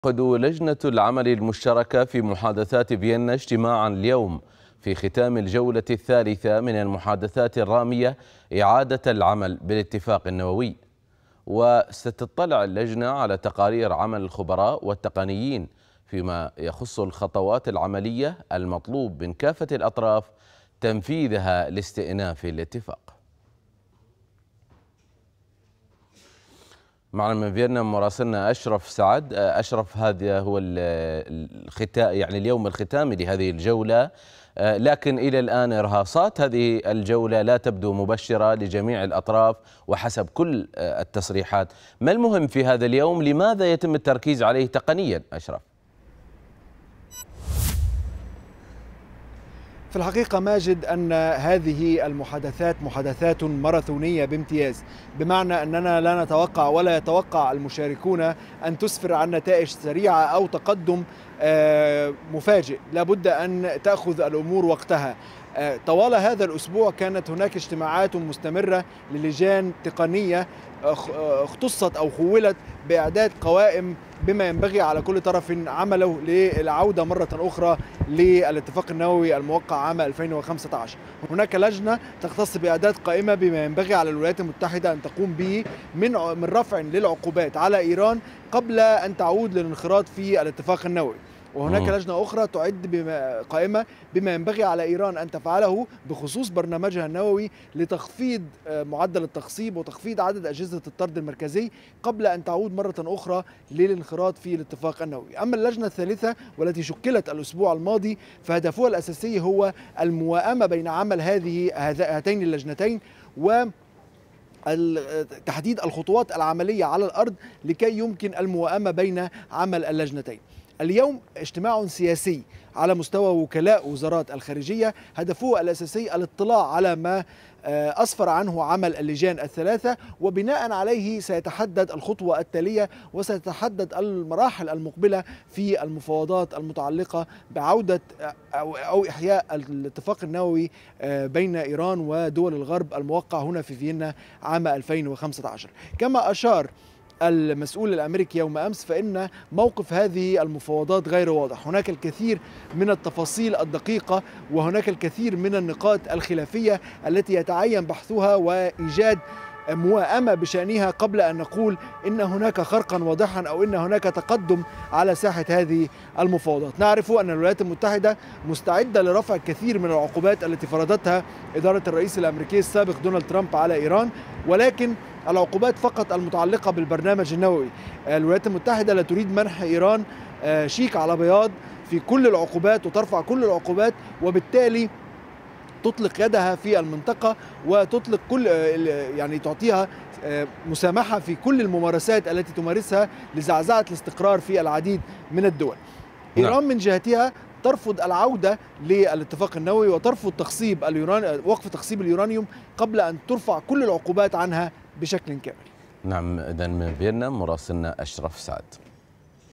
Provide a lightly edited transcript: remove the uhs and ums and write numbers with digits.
تعقد لجنة العمل المشتركة في محادثات فيينا اجتماعا اليوم في ختام الجولة الثالثة من المحادثات الرامية إعادة العمل بالاتفاق النووي. وستطلع اللجنة على تقارير عمل الخبراء والتقنيين فيما يخص الخطوات العملية المطلوب من كافة الأطراف تنفيذها لاستئناف الاتفاق. معنا من فيينا مراسلنا أشرف سعد. أشرف، هذا هو اليوم الختامي لهذه الجولة، لكن إلى الآن إرهاصات هذه الجولة لا تبدو مبشرة لجميع الأطراف وحسب كل التصريحات. ما المهم في هذا اليوم؟ لماذا يتم التركيز عليه تقنيا أشرف؟ في الحقيقة ماجد أن هذه المحادثات محادثات ماراثونية بامتياز، بمعنى أننا لا نتوقع ولا يتوقع المشاركون أن تسفر عن نتائج سريعة أو تقدم مفاجئ. لابد أن تأخذ الأمور وقتها. طوال هذا الأسبوع كانت هناك اجتماعات مستمرة للجان تقنية اختصت أو خولت بإعداد قوائم بما ينبغي على كل طرف عمله للعودة مرة أخرى للاتفاق النووي الموقع عام 2015. هناك لجنة تختص بإعداد قائمة بما ينبغي على الولايات المتحدة أن تقوم به من رفع للعقوبات على إيران قبل أن تعود للانخراط في الاتفاق النووي. وهناك لجنة أخرى تعد قائمة بما ينبغي على إيران أن تفعله بخصوص برنامجها النووي لتخفيض معدل التخصيب وتخفيض عدد أجهزة الطرد المركزي قبل أن تعود مرة أخرى للانخراط في الاتفاق النووي. أما اللجنة الثالثة والتي شكلت الأسبوع الماضي فهدفها الأساسي هو الموائمة بين عمل هاتين اللجنتين و تحديد الخطوات العملية على الأرض لكي يمكن الموائمة بين عمل اللجنتين. اليوم اجتماع سياسي على مستوى وكلاء وزارات الخارجية، هدفه الأساسي الاطلاع على ما أسفر عنه عمل اللجان الثلاثة، وبناء عليه سيتحدد الخطوة التالية وستتحدد المراحل المقبلة في المفاوضات المتعلقة بعودة أو إحياء الاتفاق النووي بين إيران ودول الغرب الموقع هنا في فيينا عام 2015. كما أشار المسؤول الأمريكي يوم أمس فإن موقف هذه المفاوضات غير واضح. هناك الكثير من التفاصيل الدقيقة وهناك الكثير من النقاط الخلافية التي يتعين بحثها وإيجاد موائمة بشأنها قبل أن نقول إن هناك خرقا واضحا أو إن هناك تقدم على ساحة هذه المفاوضات. نعرف أن الولايات المتحدة مستعدة لرفع الكثير من العقوبات التي فرضتها إدارة الرئيس الأمريكي السابق دونالد ترامب على إيران، ولكن العقوبات فقط المتعلقة بالبرنامج النووي. الولايات المتحدة لا تريد منح إيران شيك على بياض في كل العقوبات وترفع كل العقوبات، وبالتالي تطلق يدها في المنطقة وتطلق تعطيها مسامحة في كل الممارسات التي تمارسها لزعزعة الاستقرار في العديد من الدول. إيران من جهتها ترفض العودة للاتفاق النووي وترفض وقف تخصيب اليورانيوم قبل أن ترفع كل العقوبات عنها بشكل كامل. نعم، إذن من فيينا مراسلنا أشرف سعد.